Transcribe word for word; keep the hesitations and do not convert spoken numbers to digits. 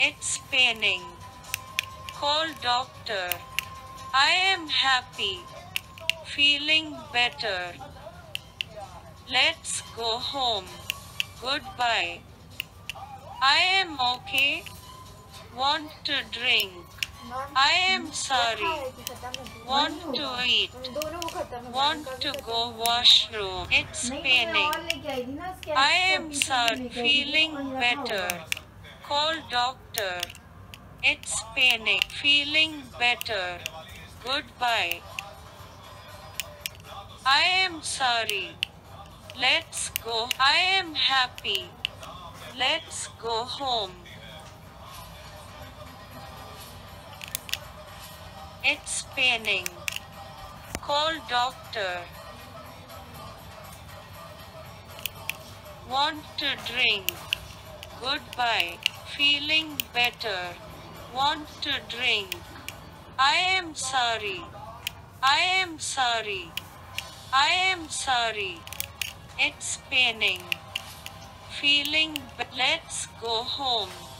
It's paining. Call doctor. I am happy. Feeling better. Let's go home. Goodbye. I am okay. Want to drink. I am sorry. Want to eat. Want to go washroom. It's paining. I am sorry. Feeling better. Call doctor. It's paining. Feeling better. Goodbye. I am sorry. Let's go. I am happy. Let's go home. It's paining. Call doctor. Want to drink. Goodbye. Feeling better. Want to drink. I am sorry. I am sorry. I am sorry. It's paining. Feeling. Let's go home.